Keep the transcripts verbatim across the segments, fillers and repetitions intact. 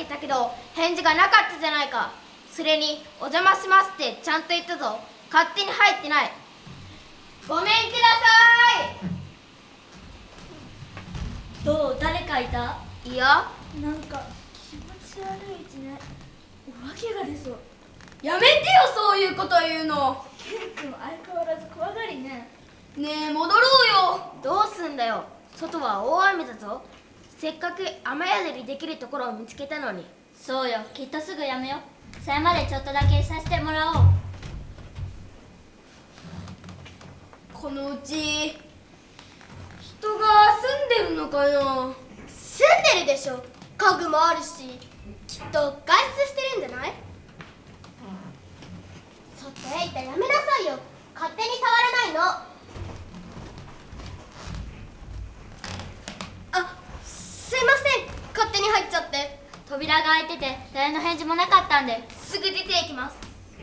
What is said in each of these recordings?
たけど返事がなかったじゃないか。それにお邪魔しますってちゃんと言ったぞ。勝手に入ってない。ごめんください。どう？誰かいた？ いや、 なんか気持ち悪い字ね。お化けが出そう。 やめてよ、そういうこと言うの。 ケン君相変わらず怖がりね。 ねえ、戻ろうよ。 どうすんだよ、外は大雨だぞ。せっかく雨宿りできるところを見つけたのに。 そうよ、きっとすぐやめよう。それまでちょっとだけさせてもらおう。 このうち人が住んでるのかな。 住んでるでしょ。家具もあるし、きっと外出してるんじゃない？ちょっとエイタ、やめなさいよ。勝手に触らないの。あ、すいません、勝手に入っちゃって。 扉が開いてて誰の返事もなかったんで、 すぐ出ていきます。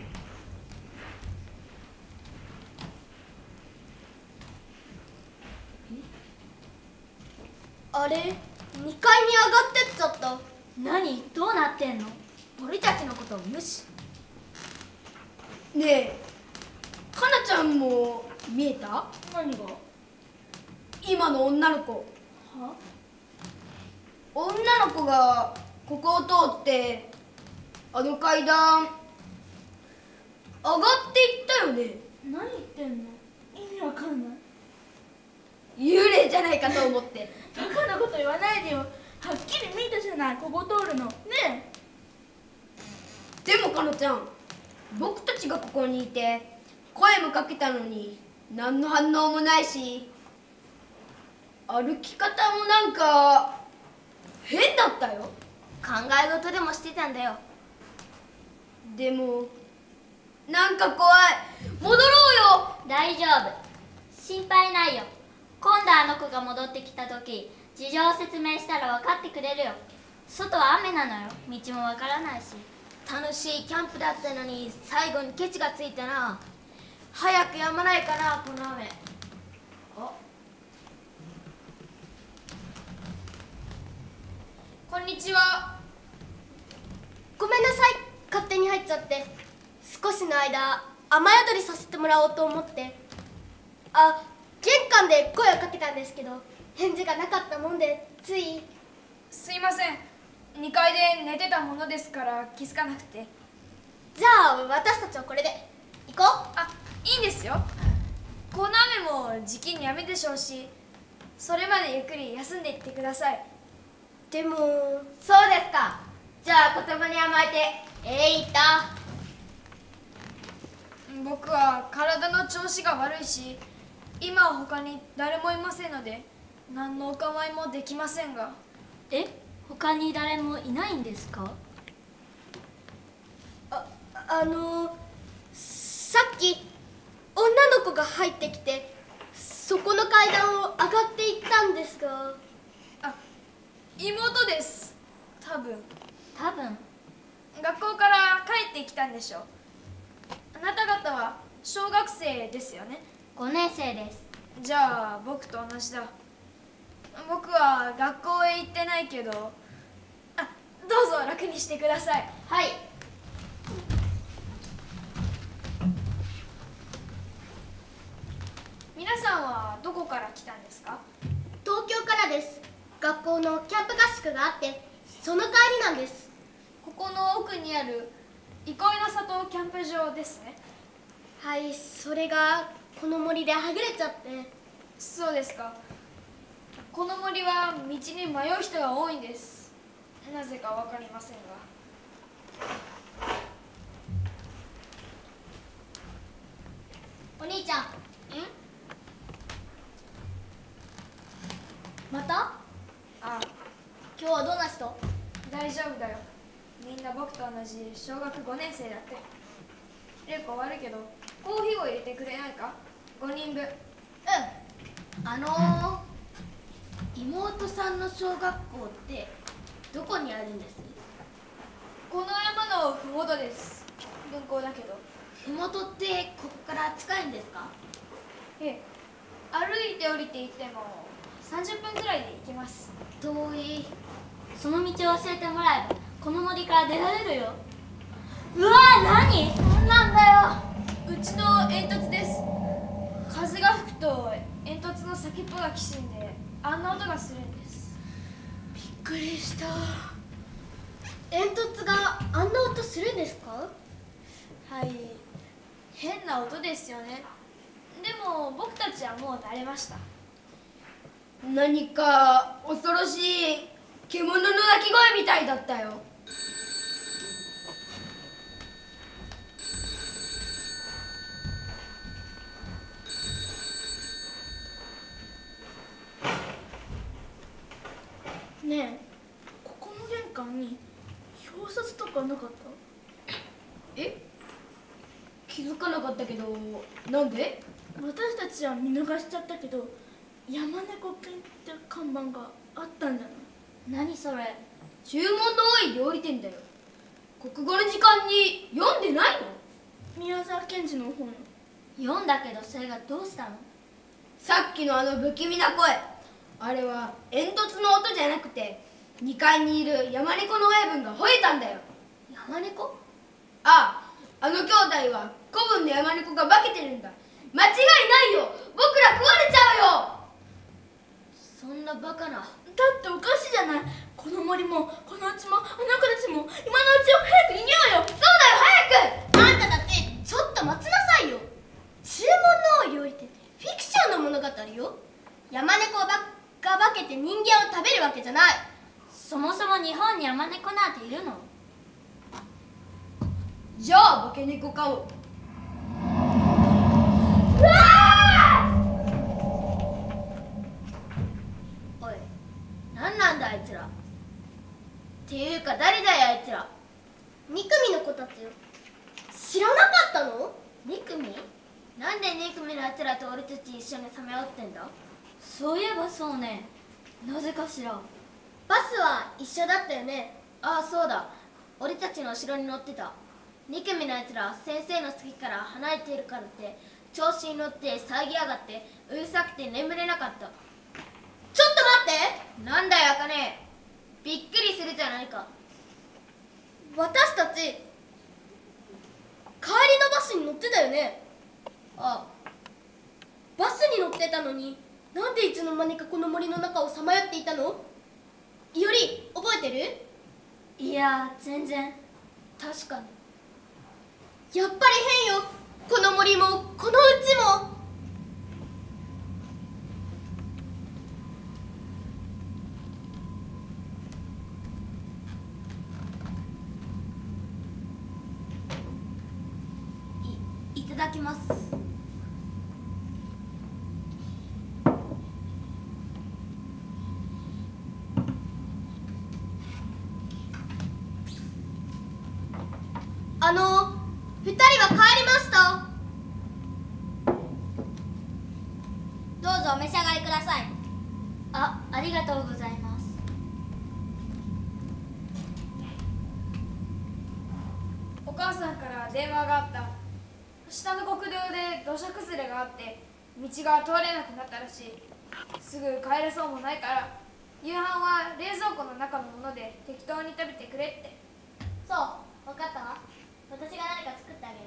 あれ、にかいに上がってっちゃった。 何？どうなってんの？ 俺たちのことを無視。 ねえ、かなちゃんも見えた？ 何が？ 今の女の子。 は？ 女の子がここを通ってあの階段上がっていったよね。 何言ってんの？意味わかんない。 幽霊じゃないかと思って。 バカなこと言わないでよ。はっきり見たじゃない、ここ通るのね。 え、でもかのちゃん、僕たちがここにいて声もかけたのに何の反応もないし、歩き方もなんか変だったよ。 考え事でもしてたんだよ。 でもなんか怖い。戻ろうよ。 大丈夫、心配ないよ。今度あの子が戻ってきた時、事情を説明したら分かってくれるよ。外は雨なのよ、道もわからないし。 楽しいキャンプだったのに最後にケチがついたな。早く止まないかな、この雨。あ、 こんにちは。ごめんなさい、勝手に入っちゃって。少しの間雨宿りさせてもらおうと思って。あ、玄関で声をかけたんですけど返事がなかったもんで、つい。 すいません、にかいで寝てたものですから気づかなくて。 じゃあ私たちはこれで行こう。 あ、いいんですよ。この雨もじきにやめでしょうし、それまでゆっくり休んでいってください。 でも。 そうですか。じゃあ言葉に甘えてえいた。 僕は体の調子が悪いし、今は他に誰もいませんので何のお構いもできませんが。 え、他に誰もいないんですか？ あ、あのさっき女の子が入ってきてそこの階段を上がっていったんですが。 あ、妹です。多分多分学校から帰ってきたんでしょう。あなた方は小学生ですよね。 ごねん生です。 じゃあ僕と同じだ。僕は学校へ行ってないけど。あ、どうぞ楽にしてください。 はい。 皆さんはどこから来たんですか？ 東京からです。学校のキャンプ合宿があってその帰りなんです。 ここの奥にある憩いの里キャンプ場ですね。 はい、それがこの森ではぐれちゃって。 そうですか。この森は道に迷う人が多いんです。なぜか分かりませんが。 お兄ちゃん。ん？また？ ああ、 今日はどんな人？ 大丈夫だよ。みんな僕と同じ小学ごねん生だって。玲子悪いけどコーヒーを入れてくれないか？ごにんぶん。うん。 あのー、妹さんの小学校ってどこにあるんです？ この山のふもとです。分校だけど。 ふもとってここから近いんですか？ ええ、歩いて降りて行ってもさんじゅっぷんくらいで行けます。 遠い。 その道を教えてもらえばこの森から出られるよ。うわー、何なんだよ。 うちの煙突です。風が吹くと煙突の先っぽがきしんであんな音がするんです。 びっくりした。煙突があんな音するんですか？ はい、変な音ですよね。でも僕たちはもう慣れました。 何か恐ろしい獣の鳴き声みたいだったよ。 ねえ、ここの玄関に表札とかなかった？ え、気づかなかったけど、なんで？ 私たちは見逃しちゃったけど、山猫犬って看板があったんじゃない？ 何それ？ 注文の多い料理店だよ。国語の時間に読んでないの？ 宮沢賢治の本。 読んだけどそれがどうしたの？ さっきのあの不気味な声、あれは煙突の音じゃなくてにかいにいる山猫の親分が吠えたんだよ。 山猫？ ああ、あの兄弟は子分の山猫が化けてるんだ。間違いないよ。僕ら食われちゃうよ。 そんなバカな。 だっておかしいじゃない。この森もこのうちもあの子たちも今のうちを早く逃げようよ。 そうだよ、早く。 あんたたちちょっと待ちなさいよ。注文の多い料理店ってフィクションの物語よ。山猫が化けて人間を食べるわけじゃない。 そもそも日本に山猫なんているの？ じゃあ化け猫かも。 おい、何なんだあいつら。っていうか誰だよあいつら。 に組の子たちよ。知らなかったの？ に組？なんでに組のあいつらと俺たち一緒にさまよってんだ？ そういえばそうね。なぜかしら。 バスは一緒だったよね。 ああそうだ、俺たちの後ろに乗ってた。に組のやつら先生の席から離れているからって調子に乗って騒ぎやがってうるさくて眠れなかった。 ちょっと待って。 なんだよあかね、びっくりするじゃないか。 私たち帰りのバスに乗ってたよね。 あバスに乗ってたのになんでいつの間にかこの森の中をさまよっていたの？いおり覚えてる？ いや全然。 確かに。 やっぱり変よ。この森もこのうちも。 い、いただきます。 あの二人は帰りました。 どうぞお召し上がりください。 あ、ありがとうございます。 お母さんから電話があった。下の国道で土砂崩れがあって道が通れなくなったらしい。すぐ帰れそうもないから夕飯は冷蔵庫の中のもので適当に食べてくれって。 そう、分かったわ。私が何か作ってあげる。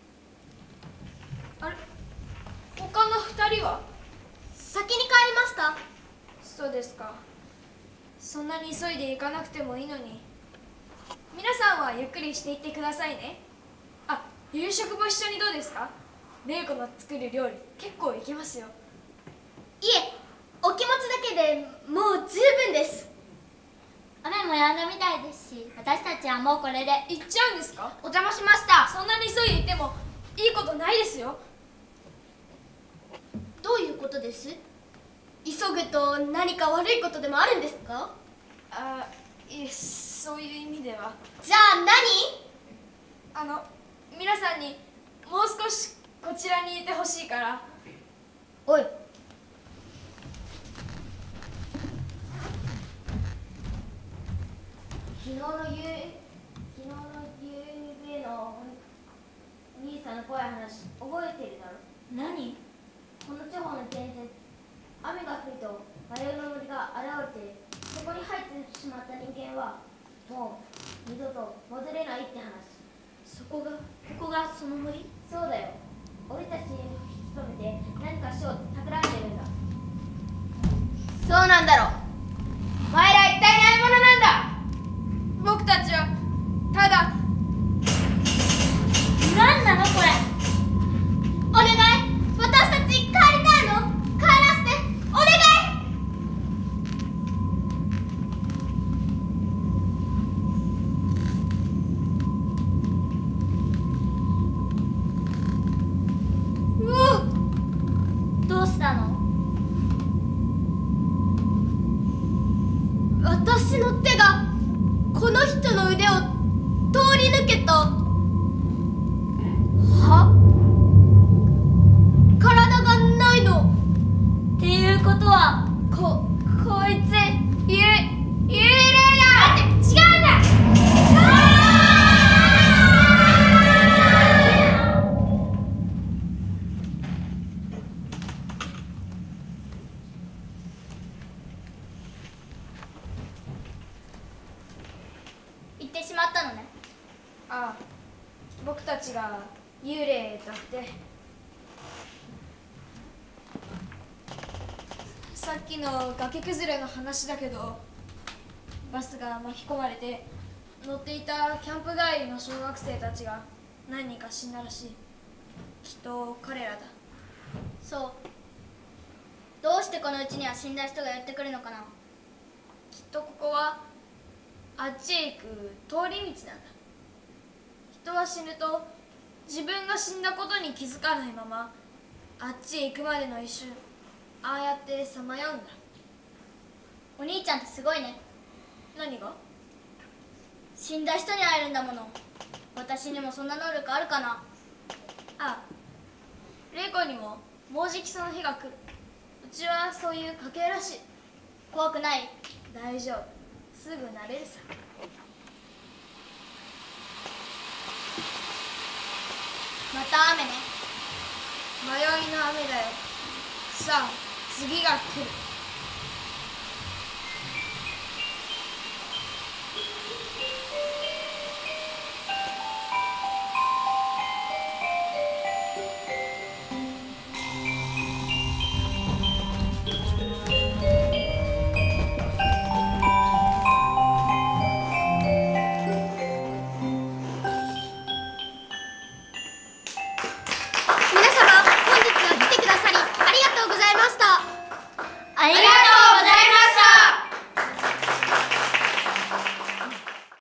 あれ、他の二人は？ 先に帰りました。 そうですか。そんなに急いで行かなくてもいいのに。皆さんはゆっくりしていってくださいね。あ、夕食も一緒にどうですか？玲子の作る料理結構いけますよ。 いえ、お気持ちだけでもう十分です。 雨も止んだみたいですし、私たちはもうこれで。 行っちゃうんですか？ お邪魔しました。 そんなに急いで行ってもいいことないですよ。 どういうことです？急ぐと何か悪いことでもあるんですか？ あ、いえ、そういう意味では。 じゃああの、皆さんにもう少しこちらにいてほしいから。 おい、昨日の夕昨日の夕べのお兄さんの怖い話覚えてるだろ？ 何？ この地方の伝説、雨が降ると迷いの森が現れてそこに入ってしまった人間はもう二度と戻れないって話。 そこがここがその森？ そうだよ。俺たちに勤めて何かしようって企んでるんだ。そうなんだろう。お前ら一体何者なんだ。 僕たちはただ何なのこれ？ お願い、私たち帰りたいの。帰らせて、お願い。うわ、 どうしたの？ 私の手がこの人の腕を通り抜けた。は？体がないの。 っていうことはこ、こいつ、ゆ、幽霊だ。違うんだ。 行ってしまったのね。 ああ、僕たちが幽霊だって。さっきの崖崩れの話だけど、バスが巻き込まれて乗っていたキャンプ帰りの小学生たちが何人か死んだらしい。きっと彼らだ。 そう。どうしてこのうちには死んだ人がやってくるのかな。 きっとここはあっちへ行く通り道なんだ。人は死ぬと自分が死んだことに気づかないままあっちへ行くまでの一瞬、ああやってさまようんだ。 お兄ちゃんってすごいね。 何が？ 死んだ人に会えるんだもの。私にもそんな能力あるかな。 ああ、玲子にももうじきその日が来る。うちはそういう家系らしい。 怖くない？ 大丈夫、すぐ慣れるさ。 また雨ね。 迷いの雨だよ。さあ、次が来る。 皆様、本日は来てくださりありがとうございました。 ありがとう。